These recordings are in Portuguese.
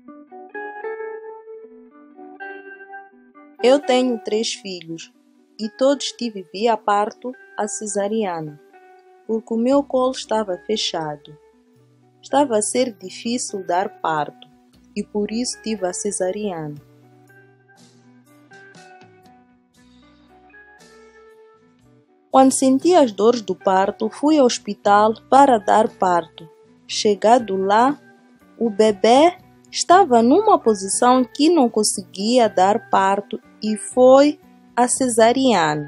Eu tenho 3 filhos e todos tive via parto a cesariana, porque o meu colo estava fechado. Estava a ser difícil dar parto e por isso tive a cesariana. Quando senti as dores do parto, fui ao hospital para dar parto. Chegado lá, o bebê estava numa posição que não conseguia dar parto e foi a cesariana.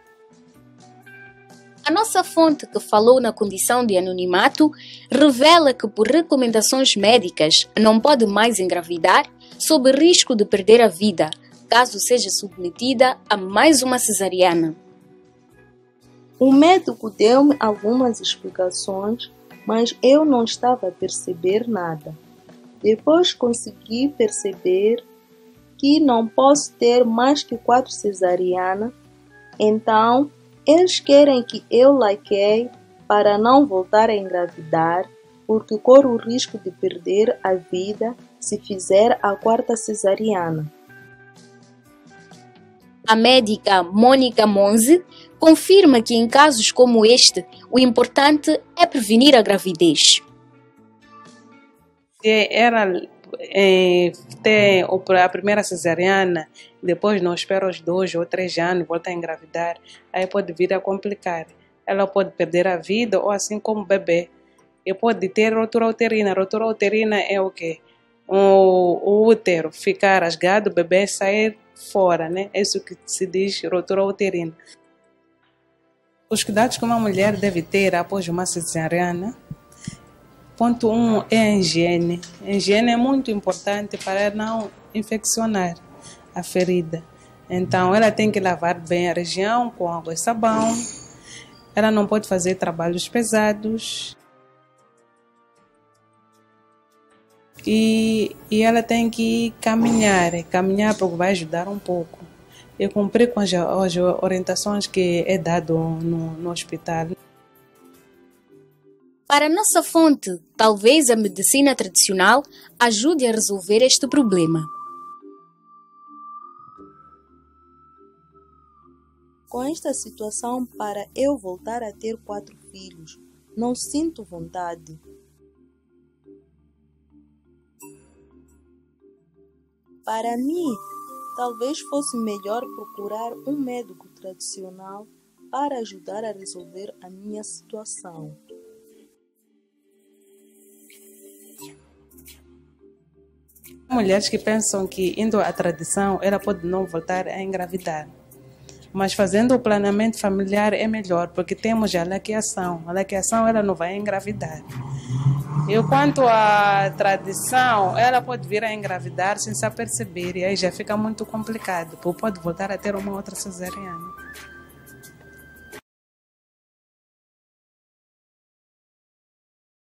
A nossa fonte que falou na condição de anonimato revela que por recomendações médicas não pode mais engravidar sob risco de perder a vida, caso seja submetida a mais uma cesariana. O médico deu-me algumas explicações, mas eu não estava a perceber nada. Depois consegui perceber que não posso ter mais que 4 cesarianas, então eles querem que eu laqueie para não voltar a engravidar, porque corro o risco de perder a vida se fizer a 4ª cesariana. A médica Mônica Monzi confirma que em casos como este, o importante é prevenir a gravidez. Se ela ter a primeira cesariana, depois não espera os 2 ou 3 anos, volta a engravidar, aí pode vir a complicar. Ela pode perder a vida ou assim como o bebê. E pode ter rotura uterina. Rotura uterina é o quê? O útero ficar rasgado, o bebê sair fora, né? É isso que se diz rotura uterina. Os cuidados que uma mulher deve ter após uma cesariana. Ponto 1 é a higiene. A higiene é muito importante para não infeccionar a ferida. Então, ela tem que lavar bem a região com água e sabão. Ela não pode fazer trabalhos pesados. E ela tem que caminhar porque vai ajudar um pouco. E cumprir com as orientações que é dado no hospital. Para nossa fonte, talvez a medicina tradicional ajude a resolver este problema. Com esta situação, para eu voltar a ter 4 filhos, não sinto vontade. Para mim, talvez fosse melhor procurar um médico tradicional para ajudar a resolver a minha situação. Mulheres que pensam que indo à tradição ela pode não voltar a engravidar. Mas fazendo o planeamento familiar é melhor, porque temos a laqueação. A laqueação ela não vai engravidar. E quanto à tradição, ela pode vir a engravidar sem se aperceber, e aí já fica muito complicado, porque pode voltar a ter uma outra cesariana.